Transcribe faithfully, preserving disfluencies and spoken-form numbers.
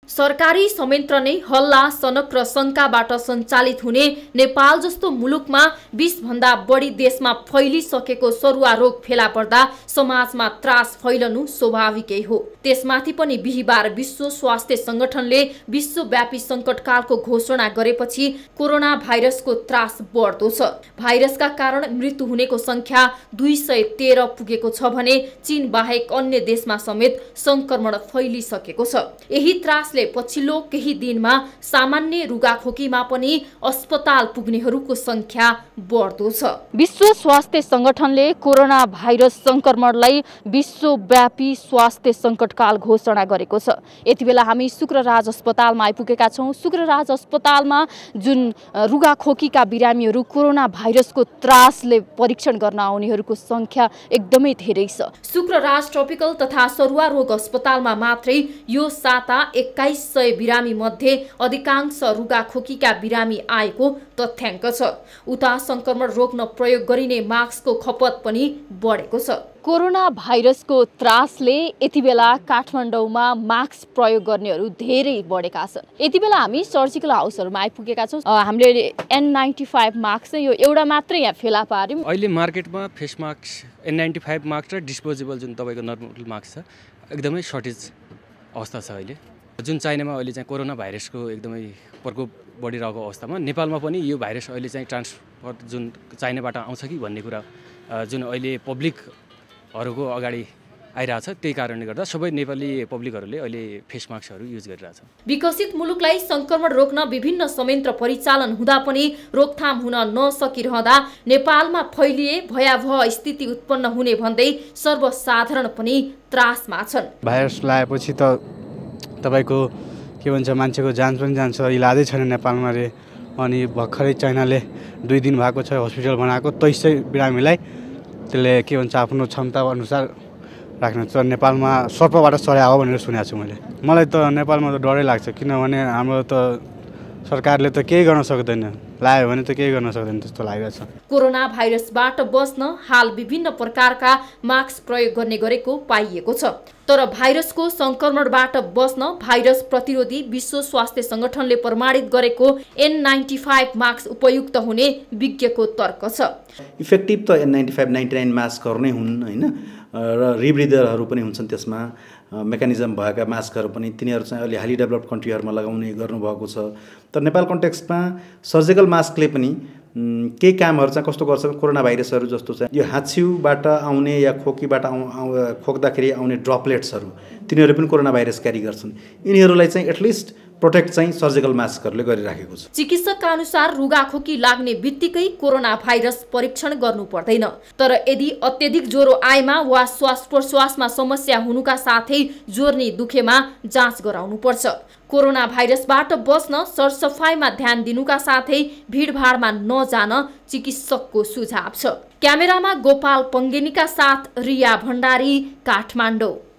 सरकारी संयन्त्र नै हल्ला सनक र शंकाबाट सञ्चालित हुने नेपाल जस्तो मुलुकमा बीस भन्दा बढी देशमा फैलिसकेको सरुवा रोग फेला पर्दा समाजमा त्रास फैलनु स्वाभाविकै हो। त्यसमाथि पनि बिहीबार विश्व स्वास्थ्य संगठनले विश्वव्यापी संकटकालको घोषणा गरेपछि कोरोना भाइरसको त्रास बढ्दो छ। भाइरसका कारण मृत्यु हुनेको संख्या दुई सय तेह्र पुगेको छ भने चीन बाहेक अन्य देशमा समेत संक्रमण फैलिसकेको छ। यही त्रास पछिल्लो केही दिनमा सामान्य रुगाखोकीमा पनि अस्पताल पुग्नेहरूको संख्या बढ्दो छ। विश्व स्वास्थ्य संगठनले कोरोना भाइरस संक्रमणलाई विश्वव्यापी स्वास्थ्य संकटकाल घोषणा गरेको छ। यति बेला हामी शुक्रराज अस्पतालमा आइपुगेका छौं। शुक्रराज अस्पतालमा जुन रुगाखोकीका बिरामीहरू कोरोना भाइरसको त्रासले परीक्षण गर्न आउनेहरूको संख्या एकदमै धेरै छ। शुक्रराज ट्रपिकल तथा सरुवा रोग अस्पतालमा मात्रै यो साता एक्काइस सय बिरामी मध्ये अधिकांश रुगाखोकीका बिरामी आएको तथ्याङ्क छ। उता संक्रमण रोक्न प्रयोग गरिने मास्कको खपत पनि बढेको छ। कोरोना भाइरसको त्रासले यति बेला काठमाडौँमा मास्क प्रयोग गर्नेहरू धेरै बढेका छन्। यति बेला हामी सर्जिकल हाउसहरूमा आइपुगेका छौँ। हामीले एन नाइन्टी फाइभ मास्क चाहिँ यो एउटा मात्रै यहाँ फेला पार्यौँ। अहिले मार्केटमा face mask N ninety five mask र डिस्पोजेबल जुन तपाईँको नर्मल मास्क छ एकदमै सर्टेज अवस्था छ। अहिले जुन चाइनामा अहिले चाहिँ कोरोना भाइरसको एकदमै प्रकोप बढिरहेको अवस्थामा नेपालमा पनि यो भाइरस अहिले चाहिँ ट्रान्सफर जुन चाइनाबाट आउँछ कि भन्ने कुरा जुन अहिले पब्लिकहरूको अगाडि आइरहेछ, त्यही कारणले गर्दा सबै नेपाली पब्लिकहरूले अहिले फेस मास्कहरू युज गरिरहेछ। विकसित मुलुकलाई संक्रमण रोक्न विभिन्न संयन्त्र परिचालन हुँदा पनि रोकथाम हुन नसकिरहँदा नेपालमा फैलिए भयावह स्थिति उत्पन्न हुने भन्दै सर्वसाधारण पनि त्रासमा छन्। भाइरस लगाएपछि त तपाईको के भन्छ मान्छेको जान पनि जान्छ, इलाजै छैन नेपालमा रे। अनि भर्खरै चाइनाले दुई दिन भएको छ हस्पिटल बनाएको तेइस सय बिरामीलाई, त्यसले के भन्छ आफ्नो क्षमता अनुसार राख्न छ। नेपालमा सर्पबाट चढ्या हो भनेर सुनेको छु मैले। मलाई त नेपालमा त डरै लाग्छ, किनभने हाम्रो त सरकारले त केही गर्न सक्दैन, लाग्यो भने त केही गर्न सक्दैन जस्तो लागिरहेछ। कोरोना भाइरसबाट बच्न हाल विभिन्न प्रकारका मास्क प्रयोग गर्ने गरेको पाइएको छ। तर भाइरसको संक्रमणबाट बच्न भाइरस प्रतिरोधी विश्व स्वास्थ्य संगठनले प्रमाणित गरेको एन नाइन्टी फाइभ मास्क उपयुक्त हुने विज्ञको तर्क छ। इफेक्टिभ त N ninety five ninety nine मास्कहरू नै हुन् होइन, र रिब्रिदरहरू पनि हुन्छन् त्यसमा मेकानिजम भएका मास्कहरू पनि, तिनीहरू चाहिँ अहिले हाली डेभलप्ड कन्ट्रीहरूमा लगाउने गर्नुभएको छ। तर नेपाल कन्टेक्स्टमा सर्जिकल मास्कले पनि केही कामहरू चाहिँ कस्तो गर्छ, कोरोना भाइरसहरू जस्तो चाहिँ यो हाच्छिउबाट आउने या खोकीबाट आउ खोक्दाखेरि आउने ड्रपलेट्सहरू तिनीहरू पनि कोरोना भाइरस क्यारी गर्छन्। यिनीहरूलाई चाहिँ एटलिस्ट प्रोटेक्ट चाहिँ सर्जिकल मास्कहरूले गरिराखेको छ। चिकित्सकका अनुसार रुगाखोकी लाग्ने बित्तिकै कोरोना भाइरस परीक्षण गर्नु पर्दैन, तर यदि अत्यधिक ज्वरो आएमा वा श्वास प्रश्वासमा समस्या हुनुका साथै जोर्नी दुखेमा जाँच गराउनु पर्छ। कोरोना भाइरसबाट बच्न सरसफाइमा ध्यान दिनुका साथै भिडभाडमा नजान चिकित्सकको सुझाव छ। क्यामेरामा गोपाल पङ्गेनीका साथ रिया भण्डारी, काठमाडौँ।